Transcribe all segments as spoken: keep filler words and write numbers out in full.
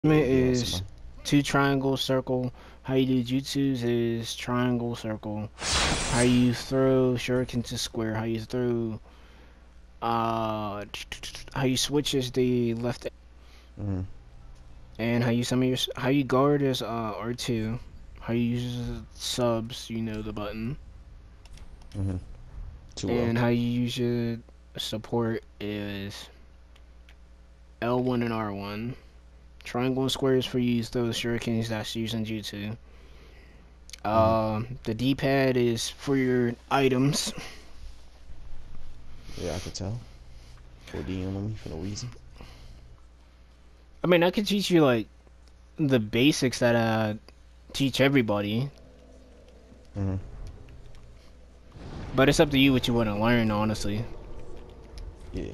Is two triangle circle. How you do jutsus is triangle circle. How you throw shuriken to square. How you throw uh how you switch is the left. Mm-hmm. And how you some of your how you guard is uh R two. How you use subs, you know the button. Mm-hmm. Too well. And how you use your support is L one and R one. Triangle and square is for you use those shurikens that's using jutsu. Mm-hmm. Um, the D-pad is for your items. Yeah, I could tell. ODing on me for no reason. I mean, I could teach you like the basics that I teach everybody, Mm-hmm. but it's up to you what you want to learn, honestly. Yeah.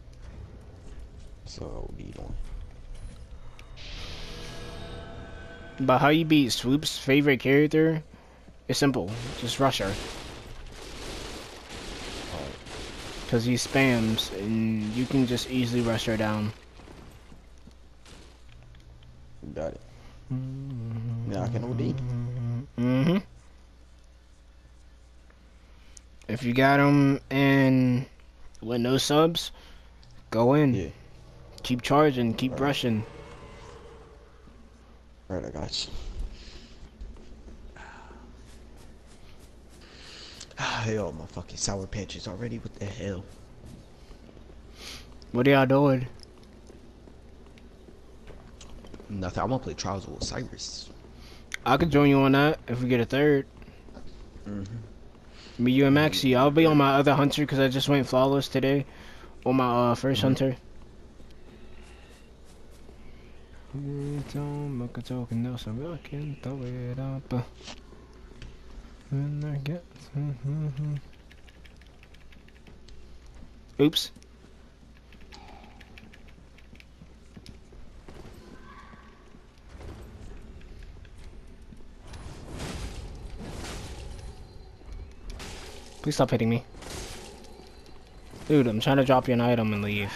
So OD on. But how you beat Swoop's favorite character is simple. Just rush her. Because he spams, and you can just easily rush her down. Got it. Now I can O D. Mm-hmm. If you got him and with no subs, go in. Yeah. Keep charging, keep Right. rushing. Right, I got you. Ah, hell, my fucking sour patches already. What the hell? What are y'all doing? Nothing. I want to play Trials with Cyrus. I could join you on that if we get a third. Mm-hmm. Me, you, and Maxie. I'll be on my other hunter because I just went flawless today. On my uh, first Mm-hmm. hunter. Oops. Please stop hitting me. Dude, I'm trying to drop you an item and leave.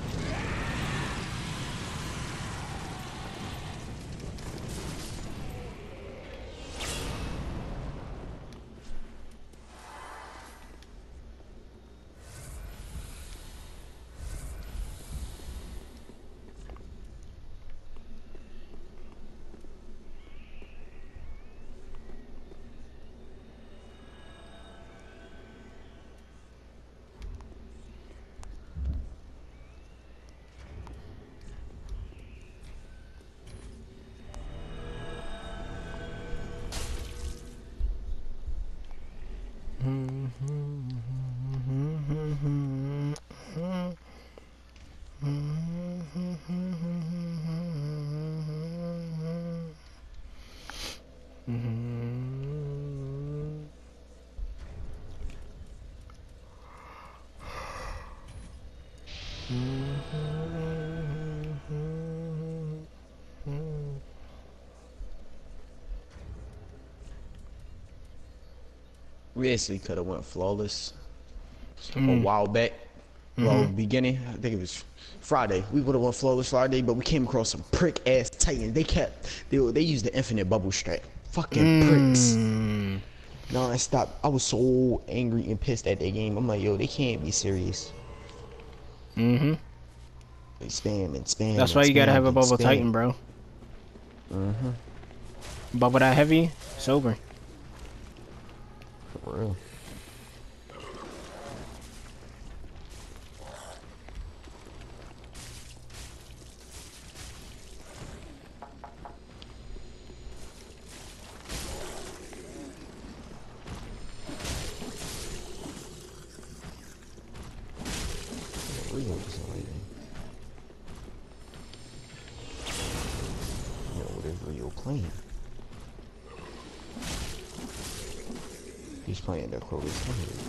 We actually could have went flawless Mm. a while back. Well, mm-hmm. beginning, I think it was Friday. We would have went flawless Friday, but we came across some prick ass Titans. They kept, they they used the infinite bubble strike. Fucking mm. pricks. Non-stop. I was so angry and pissed at that game. I'm like, yo, they can't be serious. Mm-hmm. They spam and spam. That's why you gotta have a bubble spam. Titan, bro. Mm-hmm. Bubble that heavy, it's over. For real. Playing. He's playing the Clovis.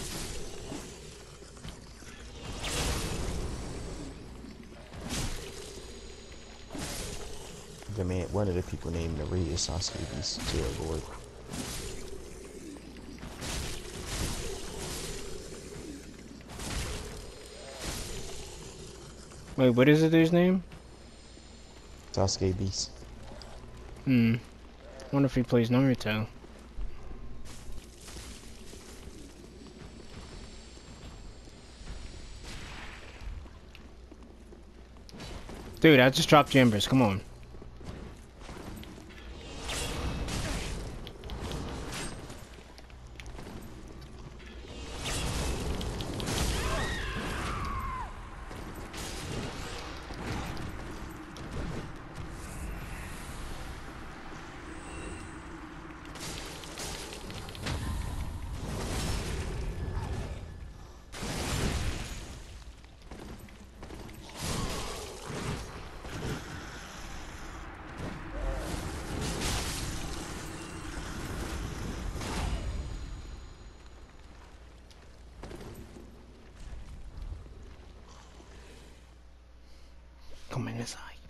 The man, one of the people named Maria Sasuke is to avoid. Wait, what is the dude's name? Sasuke Beast. Hmm. Wonder if he plays Naruto. Dude, I just dropped Embers. Come on. Come in this eye.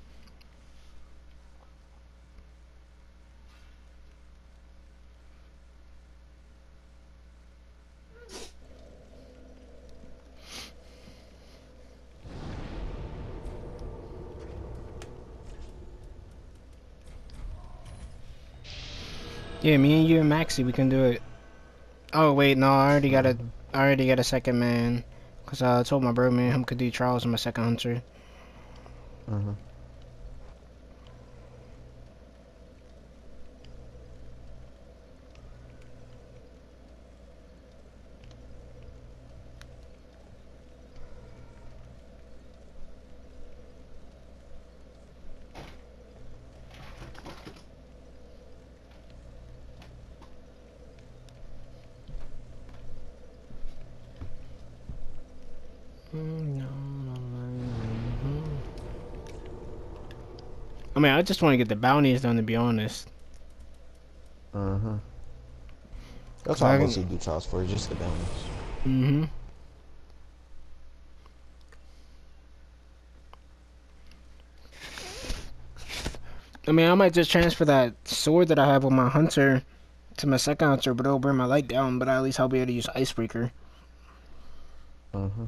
Yeah, me and you and Maxie, we can do it. Oh wait, no, I already got a, I already got a second man, cause uh, I told my bro man him could do trials on my second hunter. Uh huh. I mean, I just want to get the bounties done, to be honest. Uh huh. That's all I mostly do trials for, just the bounties. Mm-hmm. I mean, I might just transfer that sword that I have on my hunter to my second hunter, but it'll bring my light down, but at least I'll be able to use Icebreaker. Uh-huh.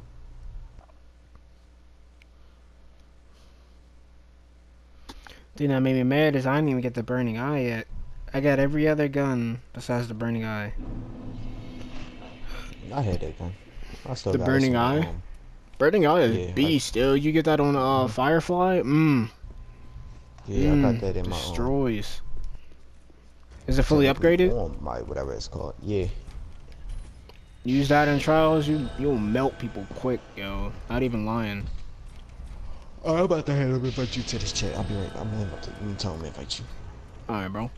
Thing that made me mad is I didn't even get the Burning Eye yet. I got every other gun besides the Burning Eye. I had that gun. I still the got Burning it, Eye? um, Burning Eye is yeah, beast, still. You get that on uh, mm-hmm. Firefly? Mmm. Yeah, mm, I got that in my destroys. Um, is it fully upgraded? Form, my whatever it's called. Yeah. Use that in trials, you you'll melt people quick, yo. Not even lying. Oh, I'm about to head up and invite you to this chat. I'll be right back. I'm about to you tell me invite you. Alright, bro.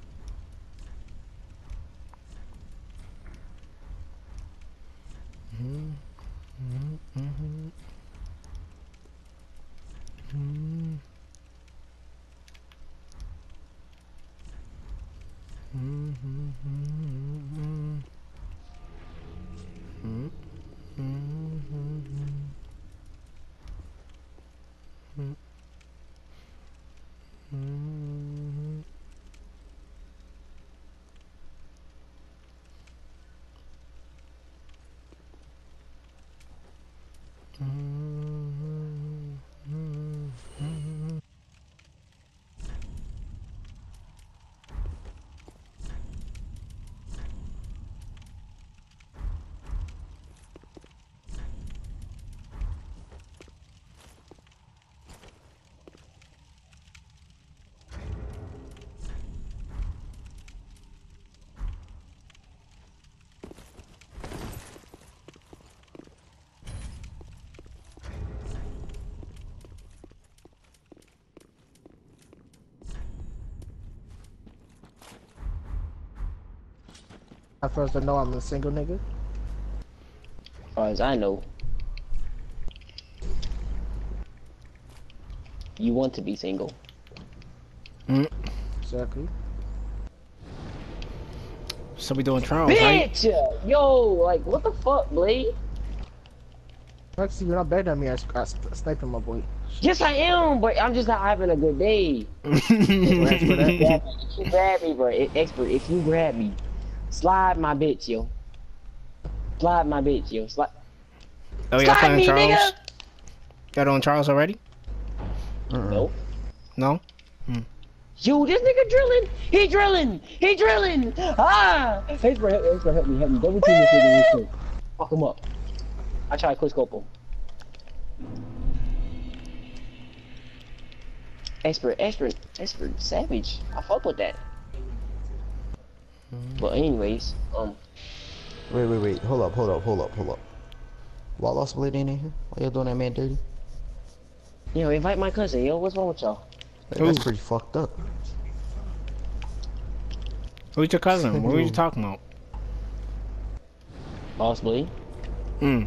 Mm-hmm. Mm-hmm. Mm-hmm. Mm-hmm. Mm-hmm. Mm-hmm. At first, I know I'm a single nigga. As far as I know, you want to be single. Mm. Exactly. So we doing trials, right? Bitch! Yo, like, what the fuck, Blade? Actually, you're not better than me. I, I sniped him, my boy. Yes, I am, but I'm just not having a good day. Expert, if you grab me, bro, expert, if you grab me, slide my bitch, yo. Slide my bitch, yo. Slide. Oh, y'all playing me, Charles? Nigga. Got on Charles already? Uh-uh. No. No? Hmm. Yo, this nigga drilling. He drilling. He drilling. Ah. Thanks for help. Thanks for help me. Help me. Double team this nigga real quick. Fuck him up. I try to quick scope him. Expert, expert, expert, savage. I fuck with that. But anyways, um. Wait, wait, wait. Hold up, hold up, hold up, hold up. Why lost Blade in here? Why y'all doing that man dirty? Yo, invite my cousin, yo. What's wrong with y'all? Like, that's pretty fucked up. Who's your cousin? What were you talking about? Lost Blade? Mm.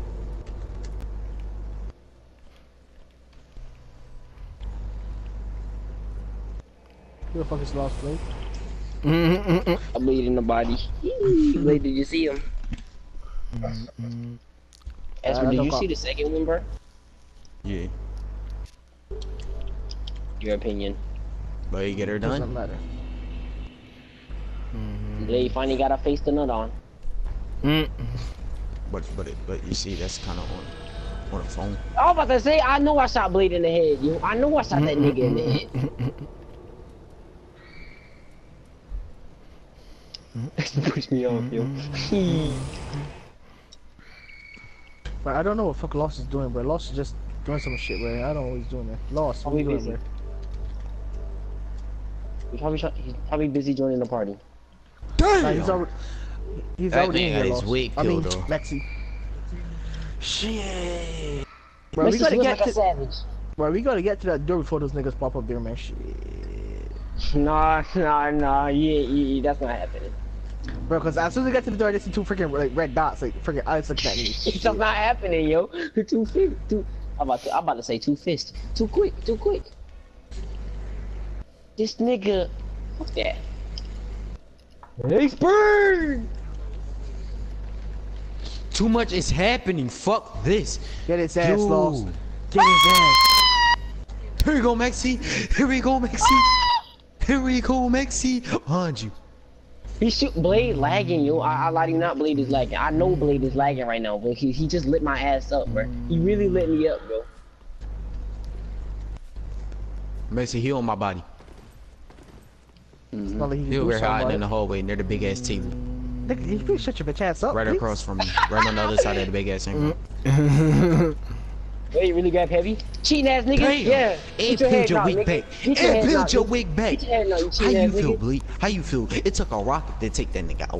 Who the fuck is Lost Blade? Mm-mm-mm. I bleed in the body. Blade, did you see him? Mm-mm. Esper, I did don't you call- see the second one, bro? Yeah. Your opinion. But you get her Doesn't done? matter. Blade finally got a face to nut on. Mm. But but it, but you see that's kind of on on the phone. I was about to say, I know I shot Blade in the head, yo. I know I shot that nigga in the head. Push me off, yo. But I don't know what fuck Lost is doing, bro. Lost is just doing some shit, bro. I don't know what he's doing, man. Lost, what are you Probably doing, busy. bro? He's probably, shot, he's probably busy joining the party. Nah, he's already, he's That already man in got here, his Lost. wig I mean, peeled, though. Lexi. Shit. Bro, Makes we us gotta look get like a to, savage. bro, we gotta get to that door before those niggas pop up there, man. Shit. Nah, nah, nah. Yeah, yeah, that's not happening. Bro, cause as soon as we get to the door, I just see two freaking like red dots, like freaking eyes looking at me. It's Shit. just not happening, yo. Too fist, too. I'm about to, I'm about to say two fists. Too quick, too quick. This nigga, fuck that. Expert. Too much is happening. Fuck this. Get his ass Yo. Lost. Get his ass. Here we go, Maxi. Here we go, Maxi. Here we go, Maxi. Behind you. He shoot Blade lagging, yo. I, I lie to you not, Blade is lagging. I know Blade is lagging right now, but he he just lit my ass up, bro. He really lit me up, bro. Maxi, he on my body. It's not like he can He do over something hiding about in the it. hallway near the big ass T V. Nigga, you please shut your bitch ass up, Right please. across from me. Right on the other side of the big ass thing. Wait, really grab heavy? Cheating ass nigga? Damn. Yeah. And Get your head peeled your knocked, wig nigga. back. Get your And head peeled knocked, your nigga. wig back. Get your head knocked, you How cheating you ass feel, nigga. Bleak? How you feel? It took a rocket to take that nigga out.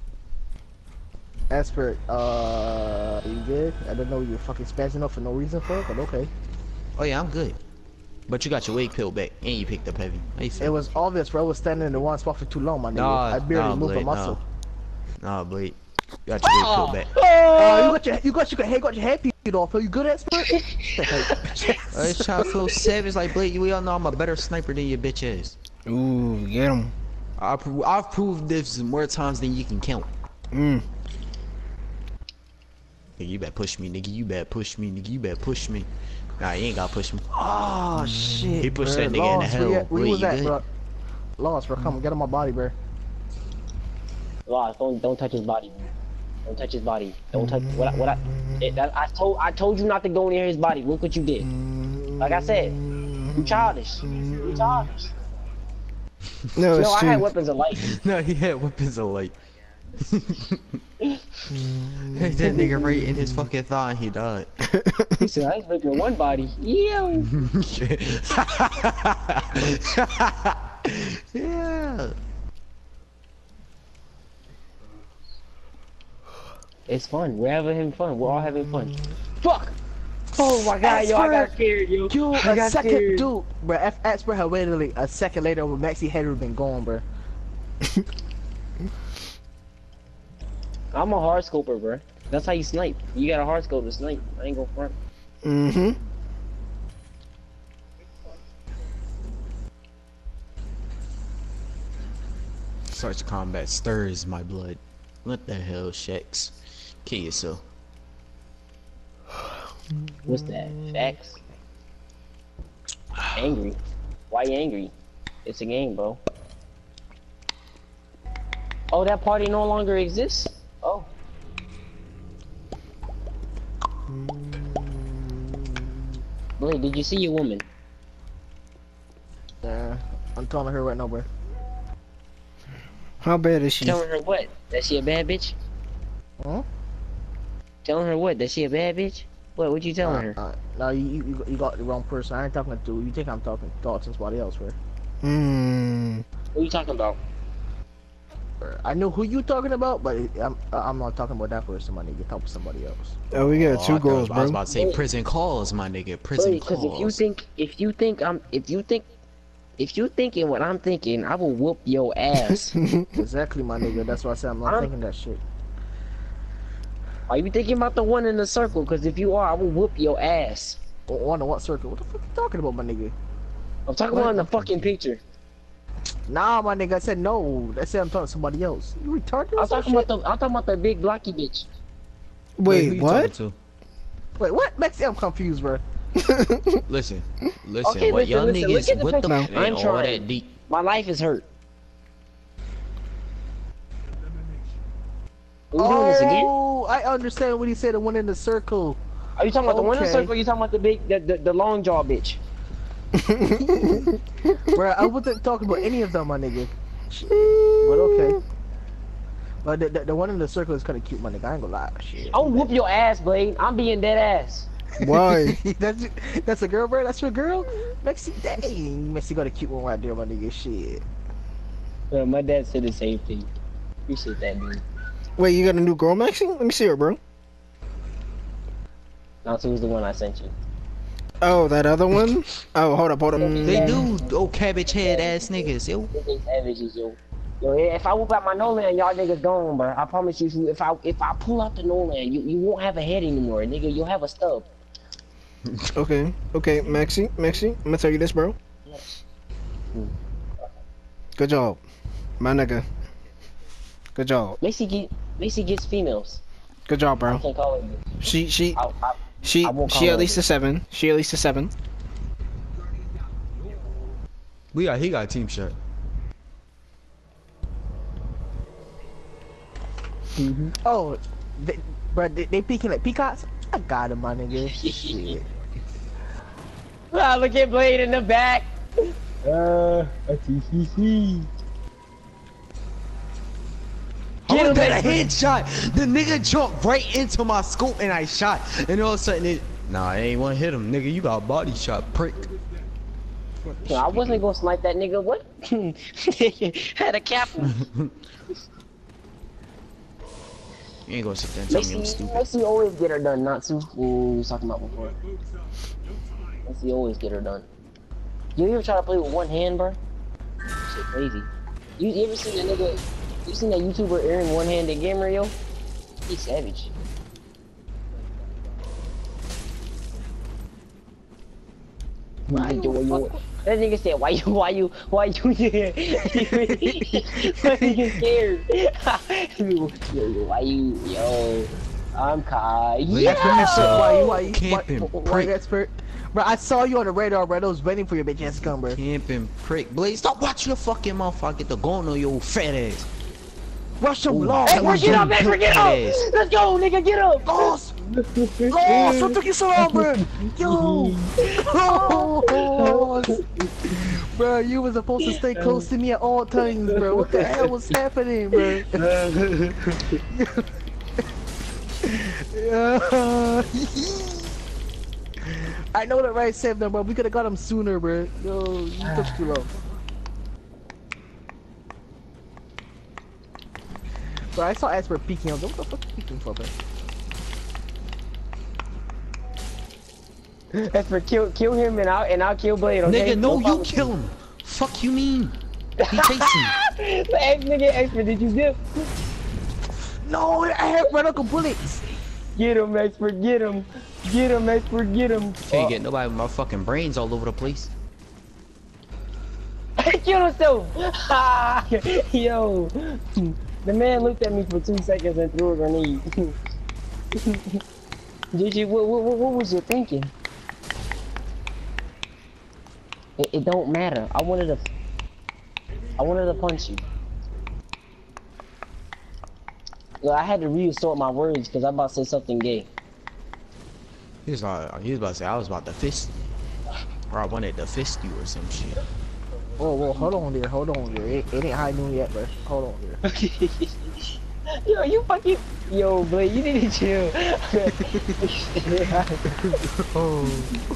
Expert, uh, you good? I don't know you're fucking spazzing up for no reason for it, but okay. Oh yeah, I'm good. But you got your wig peeled back and you picked up heavy. How you It feel? was obvious, bro. I was standing in the one spot for too long, my nigga. Nah, I barely nah, moved a Blade, muscle. nah. Nah, Bleak. You got your wig peeled back. Oh, you got your, you got your head, got your head peeled off. Are you good, Expert? I was trying to feel savage like Blade. We all know I'm a better sniper than your bitch ass. Ooh, get him. I pro I've proved this more times than you can count. Mm. Nigga, you better push me, nigga. You better push me, nigga. You better push me. Nah, you ain't gotta push me. Oh shit. He pushed bro. that nigga in the Lost, hell. Where, you at? Where Blade, you was you at, good? bro? Lost, bro. Come on, get on my body, bro. Lost, don't don't touch his body. Don't touch his body. Don't touch what I, what I it, that, I told I told you not to go near his body. Look what you did. Like I said, you childish. You childish. No, No, it's I had too. weapons of light. No, he had weapons of light. Hit that nigga right in his fucking thigh and he died. He said I was looking at one body. Yeah. Yeah. It's fun. We're having fun. We're all having fun. Fuck! Oh my god, yo, I got scared, yo. You I a got second, scared. dude, bro. If Expert had waited like a second later, when Maxi head would have been gone, bro. I'm a hard scoper, bro. That's how you snipe. You got a hard scope to snipe. I ain't gonna front. Mm-hmm. Such combat stirs my blood. What the hell, Shax? Kill yourself. What's that? Facts? Angry. Why you angry? It's a game, bro. Oh, that party no longer exists? Oh. Blade, did you see your woman? Yeah, I I'm telling her right now, bro. How bad is she? Telling her what? That she a bad bitch? Huh? Telling her what? That she a bad bitch? What? What you telling Uh, her? uh, no, you, you you got the wrong person. I ain't talking to you. Think I'm talking thoughts and somebody else, bro. Hmm. What you talking about? I know who you talking about, but I'm I'm not talking about that person, my nigga. Talk to somebody else. Oh, we got Oh, two I thought- girls, I was bro. about to say prison calls, my nigga. Prison Because calls. if you think, if you think I'm, if you think, if you thinking what I'm thinking, I will whoop your ass. Exactly, my nigga. That's why I said I'm not I'm- thinking that shit. Are you thinking about the one in the circle? Because if you are, I will whoop your ass. On the what circle? What the fuck you talking about, my nigga? I'm talking What? about in the fucking picture. Nah, my nigga. I said no. I said I'm talking to somebody else. You retarded? or I'm some talking shit? about the, I'm talking about the big blocky bitch. Wait, who you what? talking Wait, what? Maxie, I'm confused, bro. to? Listen, listen. Okay, what listen, y'all listen, look niggas? at the What the? picture. F- I'm ain't all trying. that deep. My life is hurt. Are we doing this again? Oh, I understand what he said. The one in the circle. Are you talking about the one in the Okay. circle? Or you talking about the big, the, the, the long jaw bitch? Bro, I wasn't talking about any of them, my nigga. But okay. But the, the, the one in the circle is kind of cute, my nigga. I ain't gonna lie. Shit. I'll whoop your ass, Blade. I'm being dead ass. Why? that's that's a girl, bro. That's your girl. Maxie, dang, Maxie got a cute one right there, my nigga. Shit. Bro, my dad said the same thing. Appreciate that, dude. Wait, you got a new girl, Maxie? Let me see her, bro. Not was the one I sent you. Oh, that other one? Oh, hold up, hold up. They do. Oh, cabbage head ass niggas, yo. They savages, yo. Yo, if I whoop out my Nolan, y'all niggas gone, bro. I promise you, if I if I pull out the Nolan, you you won't have a head anymore, nigga. You'll have a stub. Okay, okay, Maxie, Maxie, I'm gonna tell you this, bro. Good job, my nigga. Good job. Macy get Macy gets females. Good job, I bro. can't call it. She, she, I, I, she, I won't she call at it. least a seven. She at least a seven. We got. He got a team shirt. Oh, they, bro, they, they peeking like peacocks. I got him, my nigga. Shit. Ah, look at Blade in the back. Uh, How Get was him, that a Maxie. headshot? The nigga jumped right into my scope and I shot. And all of a sudden it. Nah, I ain't wanna hit him, nigga. You got a body shot, prick. No, I wasn't gonna snipe that nigga. What? Had a cap. You ain't gonna sit there and tell me I'm Macy, stupid. Macy always get her done, not to. We was talking about before. Macy always get her done. You ever try to play with one hand, bro? Shit crazy. You, you ever seen that nigga? You seen that YouTuber Aaron one-handed gamer, yo? He's savage. Why you, you, that nigga said, why you, why you, why you here? That nigga scared. yo, yo, why you, yo, I'm Kai. Leave Yeah! yourself. Why you, why you, Camping why, why, why prick. you expert? Bro, I saw you on the radar, bro. I was waiting for your bitch ass to come, bro. Camping prick. Blaze, stop watching the fucking motherfucker get the gun on your fat ass. Rush him long. Hey, bro, get up, man, bro, get up! Let's go, nigga, get up! Lost! Lost! What took you so long, bro? Yo! Lost! Bro, you was supposed to stay close to me at all times, bro. What the hell was happening, bro? I know that right saved them, bro. We could have got him sooner, bro. Yo, you took too long. Bro, I saw Asper peeking. I was like, what the fuck you peeking for, bro? That's for kill, kill him and I'll and I'll kill Blade. Okay? Nigga, no, you problem. kill him. Fuck you mean? He chasing. The ex nigga, expert, did you dip? No, I had red uncle bullets. Get him, expert, get him, get him, expert, get him. Can't get nobody with my fucking brains all over the place. Kill himself. Yo, the man looked at me for two seconds and threw a grenade. Did you? What, what, what was you thinking? It, it don't matter. I wanted to. I wanted to punch you. Well, I had to reassort my words because I'm about to say something gay. He was like, he was about to say I was about to fist, or I wanted to fist you or some shit. Whoa, whoa, hold on there, hold on there. It, it ain't high noon yet, bro. Hold on there. Yo, you fucking. Yo, Blade, you need to chill. Oh.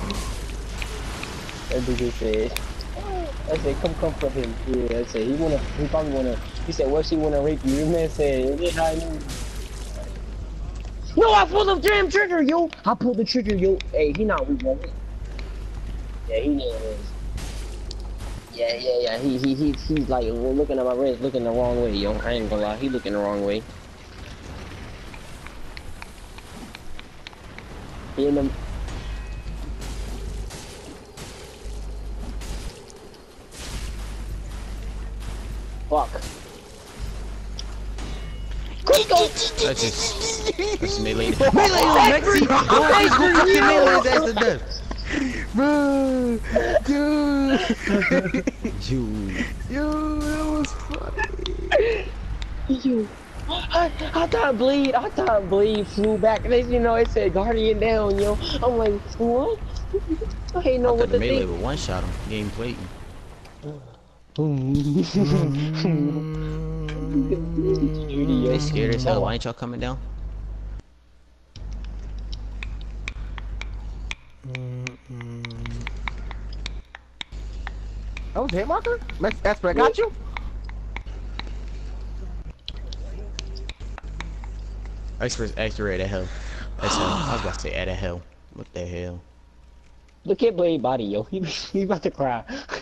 That nigga said. I said, come comfort him. Yeah, I said, he wanna, he probably wanna. He said, what she wanna rape you? The man said, it high noon. No, I pulled the damn trigger, yo. I pulled the trigger, yo. Hey, he not weak, man. Yeah, he is. Yeah, yeah, yeah. He, he, he, he's like looking at my wrist, looking the wrong way, yo. I ain't gonna lie, he looking the wrong way. He in the. Fuck. Quick, go! That's just. That's melee. Melee on Mexi! Always go fucking melee that's the death. Bro, dude. You. Yo, that was funny. You. I, I thought Bleed, I thought Bleed flew back. They, you know, it said Guardian down, yo. I'm like, what? I ain't know I what thought to the melee think. would one shot him. Game played. They scared as hell. Why ain't y'all coming down? That was a hit marker? Esper, I got you? Expert's accurate at hell. That's hell. I was about to say at a hell. What the hell? Look at Blade body, yo. He, he about to cry.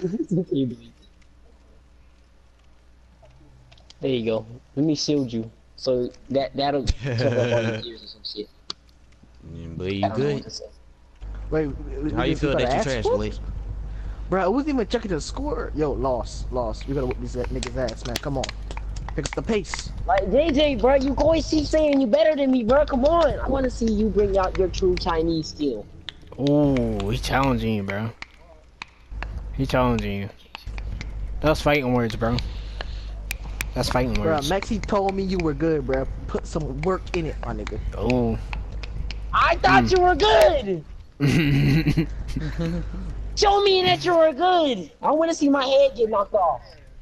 There you go. Let me shield you. So that, that'll cover up all your ears or some shit. Yeah, Blade, I you don't know what good? to say. Wait, How you feel that you trash, Blade? Bro, I wasn't even checking the score. Yo, lost, lost. We gotta whoop this nigga's ass, man. Come on. Pick up the pace. Like, J J, bro, you always keep saying you better than me, bro. Come on. I want to see you bring out your true Chinese skill. Ooh, he challenging you, bro. He challenging you. That's fighting words, bro. That's fighting Bro, words. Maxi told me you were good, bro. Put some work in it, my nigga. Oh. I thought Mm. you were good. Show me that you were good. I want to see my head get knocked off.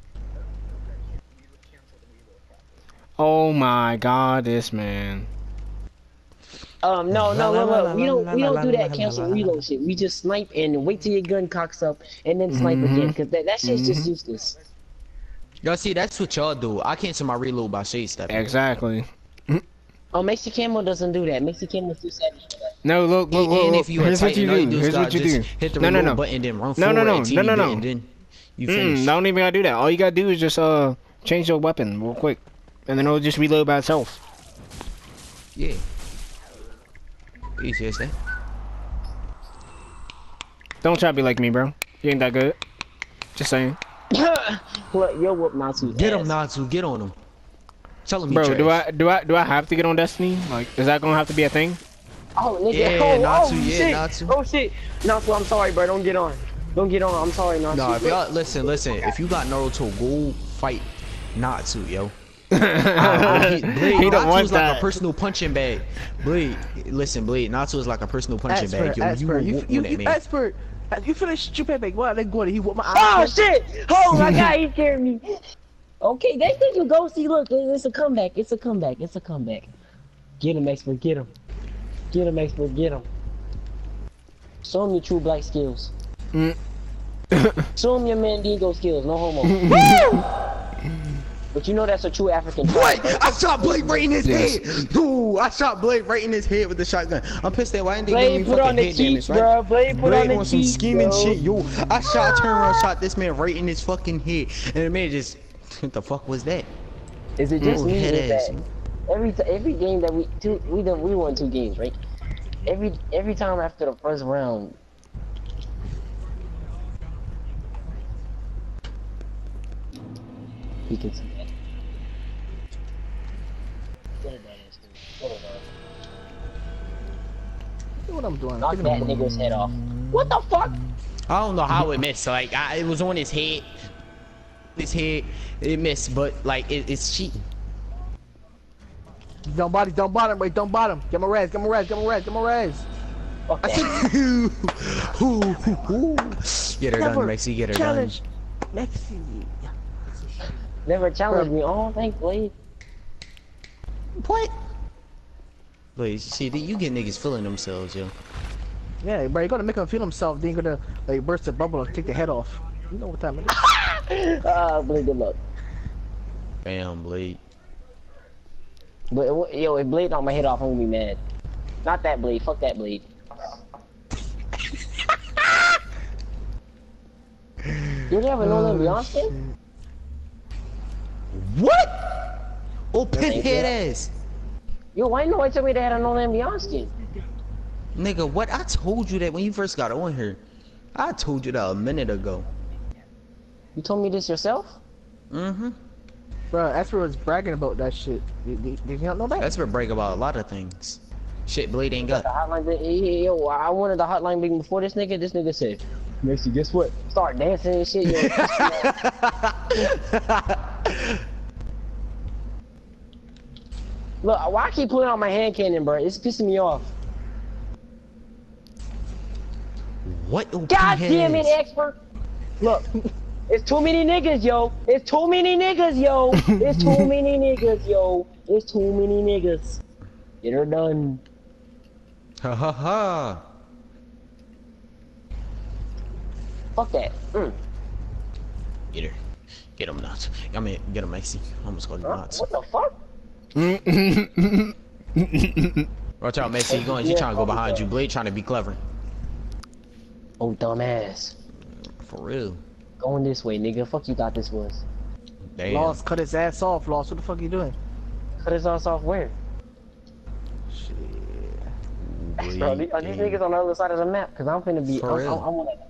Oh my god, this man. Um, no, no, La, no, la, no. la, We la, don't, la, we la, don't la, do la, that la, cancel la, la, reload shit. We just snipe and wait till your gun cocks up and then snipe Mhm. again, cause that, that shit's just useless. Y'all see, that's what y'all do. I cancel my reload by shade stepping. Exactly. Oh, Maxi Camo doesn't do that. Maxi Camo's too savage for that. No, look, look, look, And look. if you a Here's what you Titan, all you do. do is Here's gotta what you just do. hit the No, no, reload no. button, then run No, forward no, no, until no, you no, get- no. and then you Mm, finish. don't even gotta do that. All you gotta do is just uh change your weapon real quick, and then it'll just reload by itself. Yeah. Easy as that. Don't try to be like me, bro. You ain't that good. Just saying. Look, you'll whoop Natsu's Get ass. him, Natsu. Get on him. Tell him he Bro, trash. do I do I do I have to get on Destiny? Like, is that gonna have to be a thing? Oh, nigga. Yeah, oh, Natsu, oh, yeah, shit. Natsu. Oh, shit. Natsu, I'm sorry, bro. Don't get on. Don't get on. I'm sorry, Natsu. No, if y'all listen, listen. If you got Naruto, go fight Natsu, yo. he I, I, Blade, don't want Natsu's like that. a personal punching bag. Blade, listen, Blade. Natsu is like a personal punching Expert, bag. Yo, expert. you, You, whoop you, that you, man. expert. You finished stupid big. What? Then go. He whooped my Oh, ass. shit. Oh, my God. He scared me. Okay, that's what you go see. Look, it's a comeback. It's a comeback. It's a comeback. Get him, expert. Get him. Get him, expert. Get him. Show him your true black skills. Mm. Show him your Mandingo skills. No homo. But you know that's a true African What? tribe, right? I shot Blade right in his Yes. head. Dude, I shot Blade right in his head with the shotgun. I'm pissed that why didn't they Blade give me put fucking on the head cheeks, damage, right? bro. Blade put Blade on the on some cheeks, scheming bro. shit, yo. I shot, turned around, shot this man right in his fucking head, and the man just, what the fuck was that? Is it just Ooh, me head with ass. that? Every t every game that we two we done we won two games, right? Every every time after the first round. You can see that. Get it, badass, dude. Get it, bro. Look what I'm doing. Knock Look that at him. nigga's head off. What the fuck? I don't know how it missed. Like, I, it was on his head. His head, it missed, but like, it, it's cheating. Don't body, don't bottom, wait, don't bottom. Get my res, get my res, get my res, get my res. Fuck I that. said, ooh, ooh, ooh. Get her done, Never Maxie, get her challenge. done. Mexi. Never challenged me. Oh, thanks, Blade. What? Wait, see, you get niggas feeling themselves, yo. Yeah, bro, you're gonna make him feel himself, then you're gonna like burst the bubble and take the head off. You know what time it is. Ah, Blade, good luck. Bam, Blade. But yo, if Blade knock my head off, I'm gonna be mad. Not that Blade. Fuck that Blade. You ever have a no limit Beyond skin? What? Oh, pinhead ass. Yo, why nobody tell me they had a no limit Beyond skin? Nigga, what? I told you that when you first got on here. I told you that a minute ago. You told me this yourself? Mm-hmm. Bro, Esper was bragging about that shit. Did, did, did you not know that? That's for brag about a lot of things. Shit, Blade ain't got. The hotline bling. Yo, I wanted the hotline bling before this nigga. This nigga said, Maxie, guess what? Start dancing and shit. Yo. Look, why I keep pulling out my hand cannon, bro? It's pissing me off. What? Oh, God pinhead damn it, ass. expert! Look, it's too many niggas, yo. It's too many niggas, yo. It's too many niggas, yo. It's too many niggas. Get her done. Ha ha ha. Fuck that. Mm. Get her. Get him nuts. I mean, get him, Maxie. I almost called you Huh? nuts. What the fuck? Watch out, Maxie. You going? She trying to go behind you. Blade trying to be clever. Oh, dumbass. For real. Going this way, nigga. Fuck you thought this was. Damn. Lost, cut his ass off, Lost. What the fuck you doing? Cut his ass off where? Shit. Blade, Bro, are these, are these damn. niggas on the other side of the map? Cause I'm finna be. For I'm, real. I'm, I'm gonna...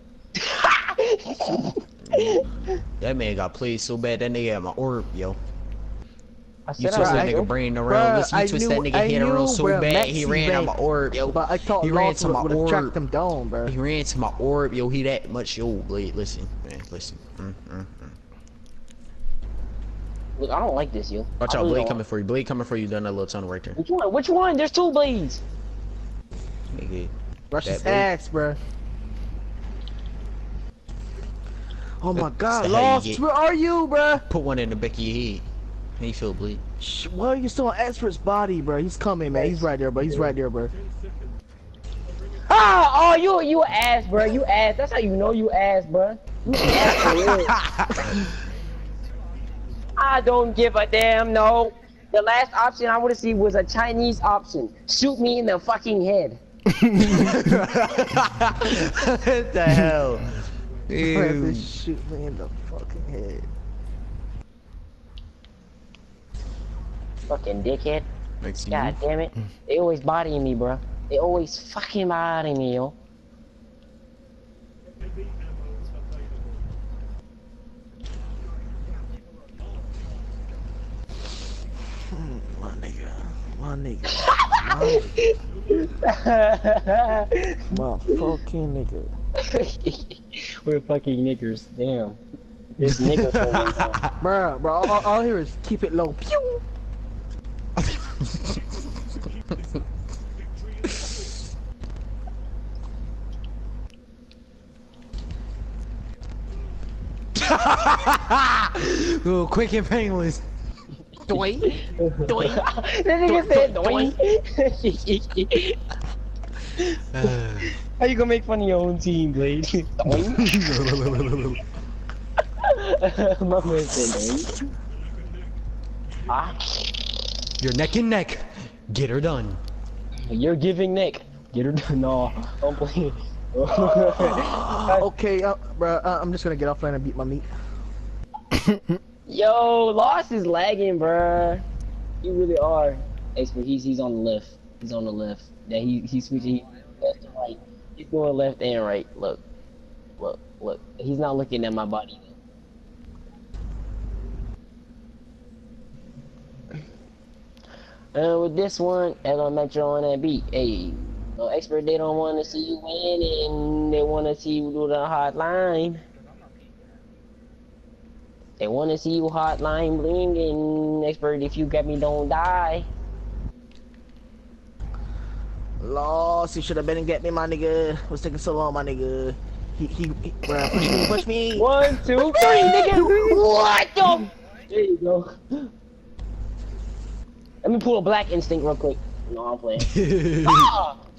That man got played so bad. That nigga had my orb, yo. I You said twist I that I- nigga was. brain around. Bruh, Listen, you I twist knew- that nigga I head knew around so where bad. He Maxie ran on went. my orb, yo. But I thought He ran Lost to my would have tracked orb. him down, bro. He ran to my orb, yo. He that much, yo. Blade, listen, man, listen. Mm, mm, mm. Look, I don't like this, yo. Watch I out, really Blade don't. coming for you. Blade coming for you down that little tunnel right there. Which one? Which one? There's two blades. Nigga. Rush That his Blade. ass, bro. Oh my That's god, how you Lost, get- where are you, bro? Put one in the back of your head. How you feel, Blade? Shh, why are you still on Esper's body, bro? He's coming, man. He's right there, bro. He's right there, bro. Ah! Oh, you you ass, bro. You ass. That's how you know you ass, bro. You ass for real. I don't give a damn. No. The last option I would have seen was a Chinese option. Shoot me in the fucking head. What the hell? Ew. Just shoot me in the fucking head. Fucking dickhead. Makes you God damn it. They always bodying me, bro. They always fucking bodying me, yo. My nigga. My nigga. My nigga. My fucking nigga. We're fucking niggers. Damn. This nigga for me, bro. Bruh, bro, all, all I hear is keep it low. Pew! Ooh, quick and painless. Doink. Doink. That nigga said doink. How you gonna make fun of your own team, Blade? Doink. My man said doink. Ah, You're neck and neck. Get her done. you're giving Nick. Get her done. No, don't play. Okay, uh, bro, uh, I'm just gonna get offline and beat my meat. Yo, Lost is lagging, bruh. You really are. Expert, he's he's on the left. He's on the left. Yeah, he he's switching he, left and right. He's going left and right. Look, look, look. He's not looking at my body. Uh, with this one, as I met you on that beat, hey, no expert, they don't want to see you win, and they want to see you do the hotline. They want to see you hotline blinging, expert. If you get me, don't die. Lost, you should have been and get me, my nigga. What's taking so long, my nigga? He he, he bruh, push me, push me. One, two, three, nigga. What the? There you go. Let me pull a Black Instinct real quick. No, I'm playing. Ah!